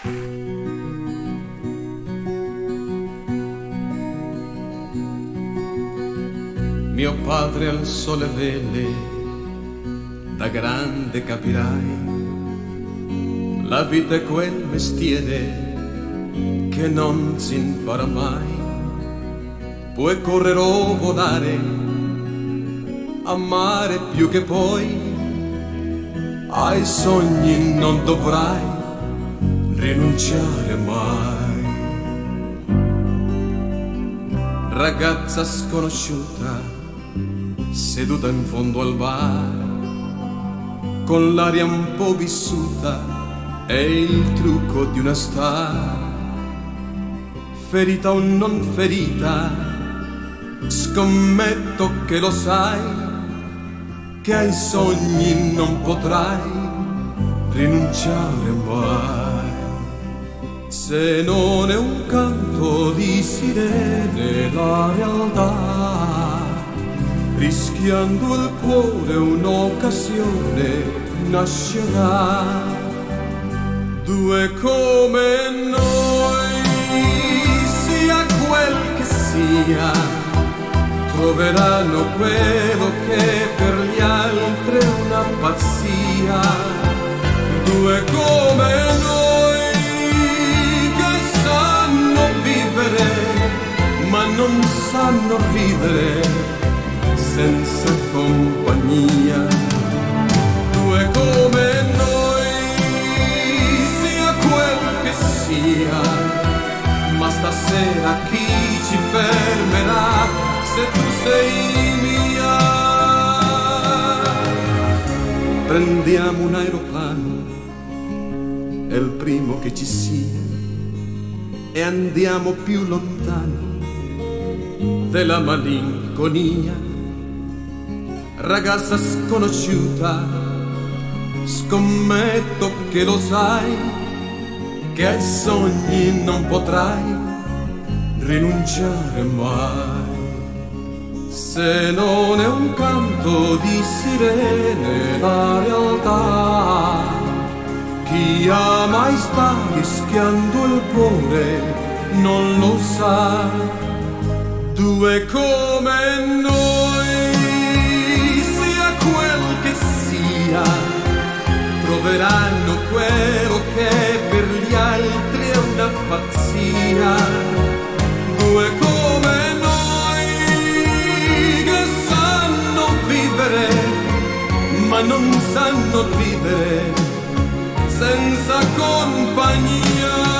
Mio padre alzò le vele, da grande capirai, la vita è quel mestiere che non si impara mai. Puoi correre o volare, amare più che poi, ai sogni non dovrai rinunciare mai. Ragazza sconosciuta, seduta in fondo al bar, con l'aria un po' vissuta, è il trucco di una star. Ferita o non ferita, scommetto che lo sai, che ai sogni non potrai rinunciare mai. Se non è un canto di sirene la realtà, rischiando il cuore un'occasione nascerà. Due come noi, sia quel che sia, troveranno quello che per gli altri è una pazzia. Due come noi, che sanno vivere ma non sanno ridere senza compagnia. Due come noi, sia quel che sia, ma stasera chi ci fermerà se tu sei mia? Prendiamo un aeroplano, è il primo che ci sia, e andiamo più lontano della malinconia. Ragazza sconosciuta, scommetto che lo sai, che ai sogni non potrai rinunciare mai. Se non è un canto di sirene la realtà, chi ama e sta rischiando il cuore non lo sa. Due come noi, sia quel che sia, troveranno quello che per gli altri è una pazzia. Due come noi, che sanno vivere ma non sanno vivere senza compagnia.